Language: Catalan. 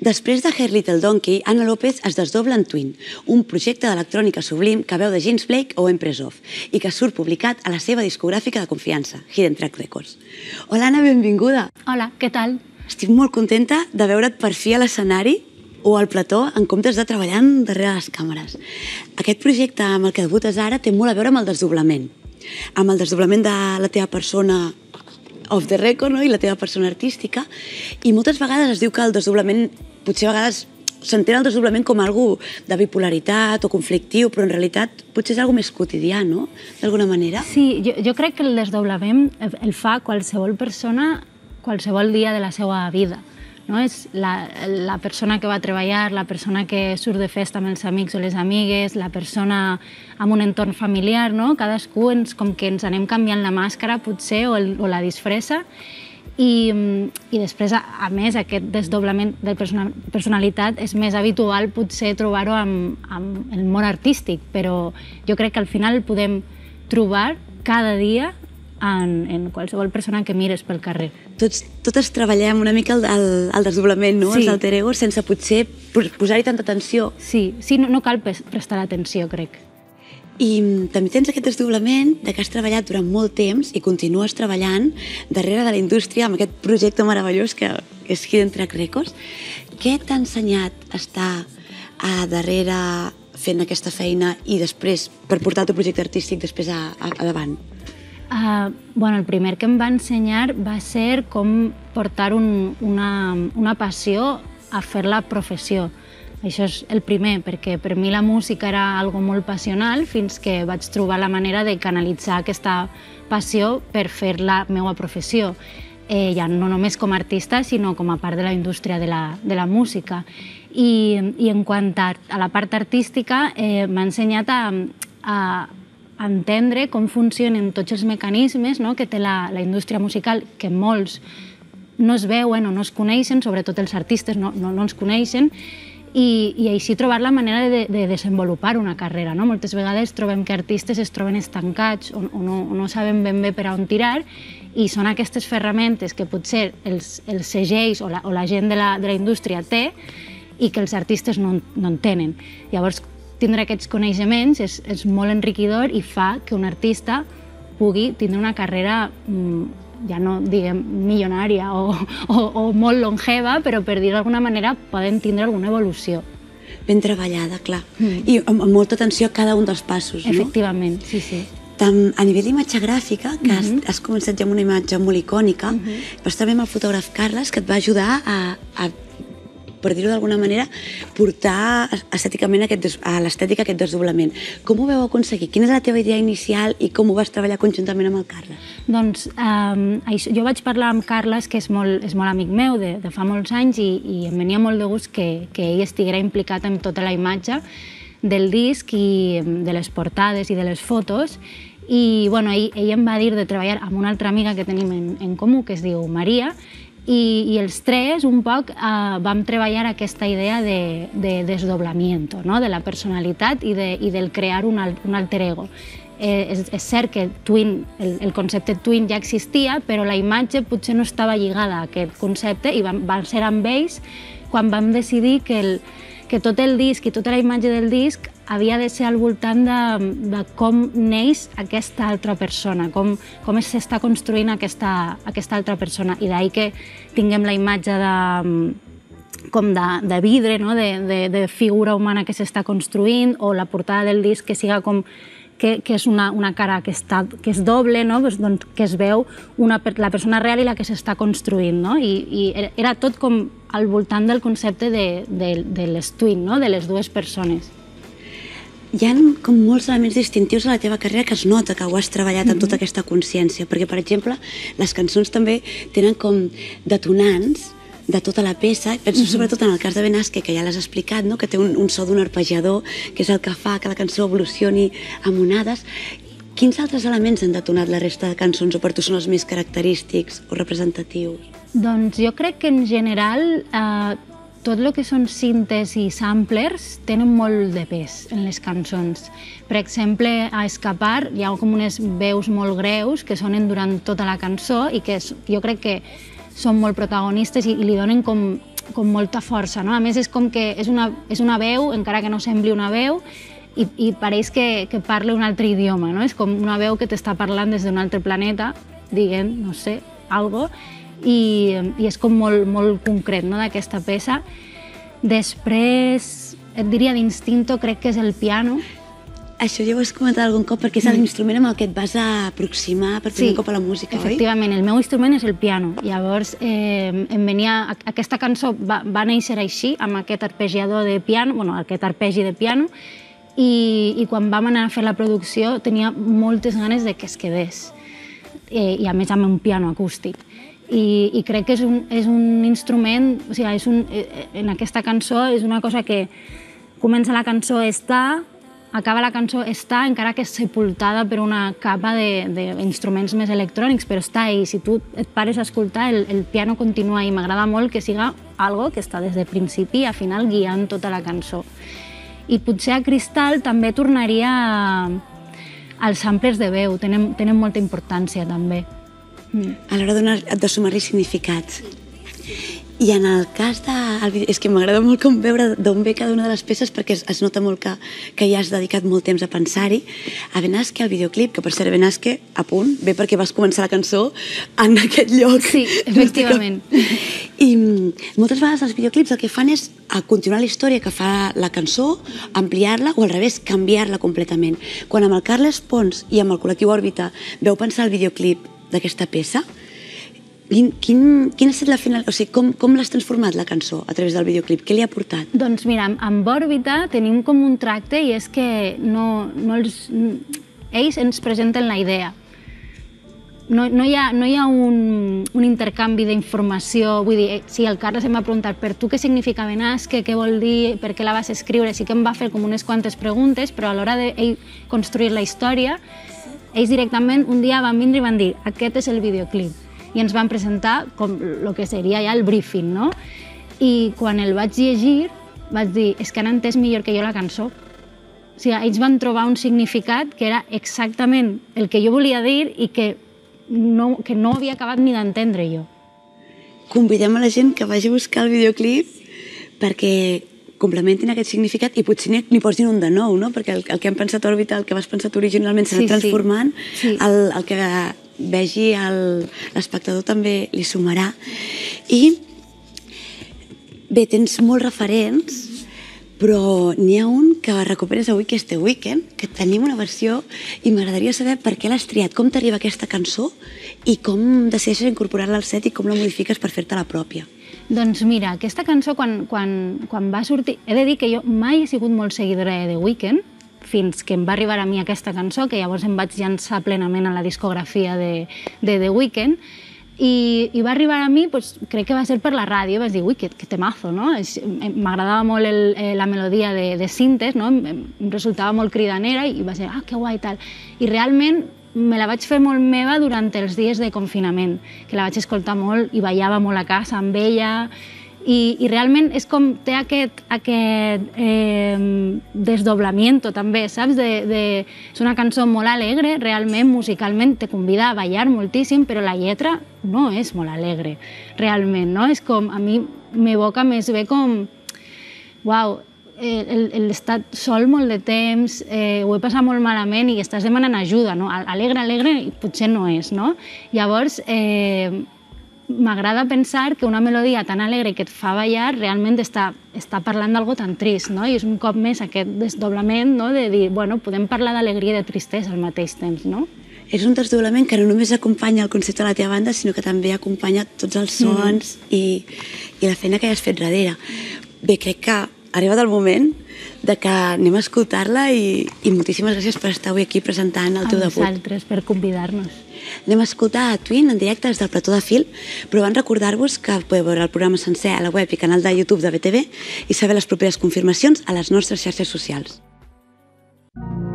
Després de Her Little Donkey, Anna López es desdobla en Twin, un projecte d'electrònica sublim que veu de James Blake o Empress of i que surt publicat a la seva discogràfica de confiança, Hidden Track Records. Hola, Anna, benvinguda. Hola, què tal? Estic molt contenta de veure't per fi a l'escenari o al plató en comptes de treballant darrere les càmeres. Aquest projecte amb el que debutes ara té molt a veure amb el desdoblament de la teva persona off the record, no? I la teva persona artística, i moltes vegades es diu que el desdoblament, potser a vegades s'entén el desdoblament com algo de bipolaritat o conflictiu, però en realitat potser és algo més quotidià, no? D'alguna manera. Sí, jo crec que el desdoblament el fa qualsevol persona qualsevol dia de la seva vida. No? És la persona que va a treballar, la persona que surt de festa amb els amics o les amigues, la persona amb un entorn familiar, no? Cadascú com que ens anem canviant la màscara, potser, o la disfressa, i després, a més, aquest desdoblament de personalitat és més habitual potser trobar-ho amb el món artístic, però jo crec que al final el podem trobar cada dia en qualsevol persona que mires pel carrer. Totes treballem una mica el desdoblament, no? Els alter egos, sense potser posar-hi tanta atenció. Sí, no cal prestar atenció, crec. I també tens aquest desdoblament de que has treballat durant molt temps i continues treballant darrere de la indústria amb aquest projecte meravellós que és Hidden Track Records. Què t'ha ensenyat estar a darrere fent aquesta feina i després per portar el teu projecte artístic després a davant? El primer que em va ensenyar va ser com portar una passió a fer-la professió. Això és el primer, perquè per mi la música era algo molt passional fins que vaig trobar la manera de canalitzar aquesta passió per fer la meva professió. Ja no només com a artista, sinó com a part de la indústria de la música. I en quant a la part artística, m'ha ensenyat a entendre com funcionen tots els mecanismes que té la indústria musical, que molts no es veuen o no es coneixen, sobretot els artistes no ens coneixen, i així trobar la manera de desenvolupar una carrera. Moltes vegades trobem que artistes es troben estancats o no saben ben bé per on tirar, i són aquestes ferramentes que potser els segells o la gent de la indústria té i que els artistes no en tenen. Llavors, tindre aquests coneixements és molt enriquidor i fa que un artista pugui tindre una carrera, ja no diguem milionària o molt longeva, però per dir d'alguna manera poden tindre alguna evolució. Ben treballada, clar. I amb molta atenció a cada un dels passos, no? Efectivament, sí. A nivell d'imatge gràfica, que has començat ja amb una imatge molt icònica, vas també amb el fotògraf Carles, que et va ajudar a, per dir-ho d'alguna manera, portar estèticament a l'estètica aquest desdoblament. Com ho vau aconseguir? Quina és la teva idea inicial i com ho vas treballar conjuntament amb el Carles? Doncs jo vaig parlar amb Carles, que és molt amic meu de fa molts anys, i em venia molt de gust que ell estiguera implicat en tota la imatge del disc i de les portades i de les fotos. I ell em va dir de treballar amb una altra amiga que tenim en comú, que es diu Maria, i els tres un poc vam treballar aquesta idea de desdoblamiento, de la personalitat i del crear un alter ego. És cert que el concepte Twin ja existia, però la imatge potser no estava lligada a aquest concepte, i va ser amb ells quan vam decidir que tot el disc i tota la imatge del disc havia de ser al voltant de com neix aquesta altra persona, com s'està construint aquesta altra persona. I d'ahir que tinguem la imatge de vidre, de figura humana que s'està construint, o la portada del disc que siga com que és una cara que és doble, que es veu la persona real i la que s'està construint. I era tot com al voltant del concepte de les twin, de les dues persones. Hi ha com molts elements distintius a la teva carrera que es nota que ho has treballat amb tota aquesta consciència, perquè, per exemple, les cançons també tenen com detonants de tota la peça. Penso sobretot en el cas de Ben Aske, que ja l'has explicat, que té un so d'un arpejador, que és el que fa que la cançó evolucioni amb onades. Quins altres elements han detonat la resta de cançons, o per tu són els més característics o representatius? Doncs jo crec que en general tot el que són cintes i samplers tenen molt de pes en les cançons. Per exemple, a Escapar hi ha com unes veus molt greus que sonen durant tota la cançó i que jo crec que són molt protagonistes i li donen com com molta força, no? A més, és com que és una veu, encara que no sembli una veu, i pareix que parla un altre idioma, no? És com una veu que t'està parlant des d'un altre planeta, diguem, no sé, algo, i és com molt concret, no?, d'aquesta peça. Després, et diria d'instinto, crec que és el piano. Això ja ho has comentat algun cop, perquè és l'instrument amb el que et vas aproximar per primer cop a la música, oi? Efectivament, el meu instrument és el piano. Llavors, aquesta cançó va néixer així, amb aquest arpeggiador de piano, bueno, aquest arpegi de piano, i quan vam anar a fer la producció tenia moltes ganes de que es quedés, i a més amb un piano acústic. I crec que és un instrument, o sigui, en aquesta cançó és una cosa que comença la cançó, està, acaba la cançó, està, encara que és sepultada per una capa d'instruments més electrònics, però està ahí. Si tu et pares a escoltar, el piano continua i m'agrada molt que siga algo que està des de principi a final guiant tota la cançó. I potser a Cristal també tornaria als samplers de veu, tenen molta importància també. A l'hora de sumar-li significats. I en el cas del vídeo, és que m'agrada molt com veure d'on ve cada una de les peces, perquè es nota molt que ja has dedicat molt temps a pensar-hi. A Benasque, el videoclip, que per cert, Benasque, a punt, ve perquè vas començar la cançó en aquest lloc. Sí, efectivament. I moltes vegades els videoclips el que fan és continuar la història que fa la cançó, ampliar-la o al revés, canviar-la completament. Quan amb el Carles Pons i amb el col·lectiu Òrbita veu pensar el videoclip d'aquesta peça, quin ha estat la final? O sigui, com l'has transformat la cançó a través del videoclip? Què li ha portat? Doncs mira, amb Òrbita tenim com un tracte i és que ells ens presenten la idea. No hi ha un intercanvi d'informació, vull dir, si el Carles em va preguntar per tu què significa Benasque, què vol dir, per què la vas escriure, sí que em va fer com unes quantes preguntes, però a l'hora de construir la història, ells directament un dia van vindre i van dir aquest és el videoclip. I ens van presentar com el que seria ja el briefing, no? I quan el vaig llegir, vaig dir, és que han entès millor que jo la cançó. O sigui, ells van trobar un significat que era exactament el que jo volia dir i que no havia acabat ni d'entendre jo. Convidem a la gent que vagi a buscar el videoclip perquè complementin aquest significat i potser n'hi posin un de nou, no? Perquè el que han pensat a Òrbita, el que vas pensar tu originalment s'ha anat transformant, el que vegi l'espectador també li sumarà. I bé, tens molts referents, però n'hi ha un que recuperes avui, que és The Weeknd, que tenim una versió i m'agradaria saber per què l'has triat, com t'arriba aquesta cançó i com decideixes incorporar-la al set i com la modifiques per fer-te la pròpia. Doncs mira, aquesta cançó quan va sortir... He de dir que jo mai he sigut molt seguidora de The Weeknd, fins que em va arribar a mi aquesta cançó, que llavors em vaig llançar plenament a la discografia de The Weeknd, i va arribar a mi, crec que va ser per la ràdio, vaig dir, ui, que temazo, no? M'agradava molt la melodia de Sintes, no? Em resultava molt cridanera i va ser, que guai, tal. I realment me la vaig fer molt meva durant els dies de confinament, que la vaig escoltar molt i ballava molt a casa amb ella, i realment és com té aquest desdoblamiento també, saps? És una cançó molt alegre, realment, musicalment te convida a ballar moltíssim, però la lletra no és molt alegre, realment, no? És com, a mi m'evoca més bé com, uau, l'estat sol molt de temps, ho he passat molt malament i estàs demanant ajuda, no? Alegre, potser no és, no? Llavors, m'agrada pensar que una melodia tan alegre que et fa ballar realment està parlant d'algo tan trist, no? I és un cop més aquest desdoblament, no? De dir, bueno, podem parlar d'alegria i de tristesa al mateix temps, no? És un desdoblament que no només acompanya el concepte de la teva banda, sinó que també acompanya tots els sons i la feina que has fet darrere. Bé, crec que ha arribat el moment de que anem a escoltar-la i moltíssimes gràcies per estar avui aquí presentant el teu debut. A vosaltres per convidar-nos. Anem a escoltar a Twin en directe des del plató de Fil, però van recordar-vos que podeu veure el programa sencer a la web i canal de YouTube de BTV i saber les properes confirmacions a les nostres xarxes socials.